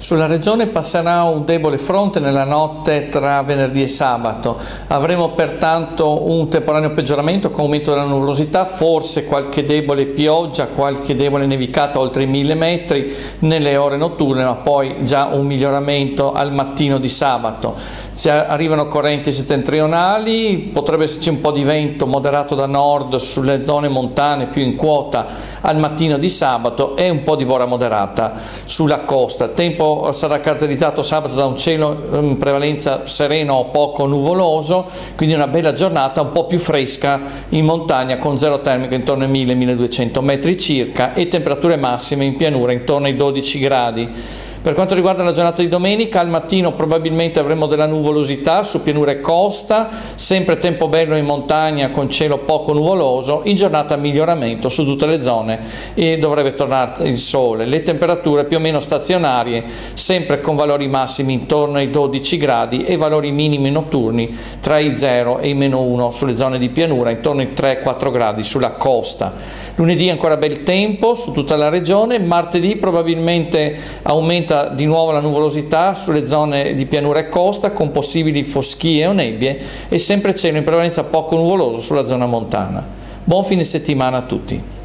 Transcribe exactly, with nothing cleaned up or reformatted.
Sulla regione passerà un debole fronte nella notte tra venerdì e sabato. Avremo pertanto un temporaneo peggioramento con aumento della nuvolosità, forse qualche debole pioggia, qualche debole nevicata oltre i mille metri nelle ore notturne, ma poi già un miglioramento al mattino di sabato. Ci arrivano correnti settentrionali, potrebbe esserci un po' di vento moderato da nord sulle zone montane più in quota al mattino di sabato e un po' di bora moderata sulla costa. Il tempo sarà caratterizzato sabato da un cielo in prevalenza sereno o poco nuvoloso, quindi una bella giornata un po' più fresca in montagna con zero termico intorno ai mille mille duecento metri circa e temperature massime in pianura intorno ai dodici gradi. Per quanto riguarda la giornata di domenica, al mattino probabilmente avremo della nuvolosità su pianura e costa, sempre tempo bello in montagna con cielo poco nuvoloso, in giornata miglioramento su tutte le zone e dovrebbe tornare il sole. Le temperature più o meno stazionarie, sempre con valori massimi intorno ai dodici gradi e valori minimi notturni tra i zero e i meno uno sulle zone di pianura, intorno ai tre quattro gradi sulla costa. Lunedì ancora bel tempo su tutta la regione, martedì probabilmente aumenta di nuovo la nuvolosità sulle zone di pianura e costa con possibili foschie o nebbie e sempre cielo in prevalenza poco nuvoloso sulla zona montana. Buon fine settimana a tutti.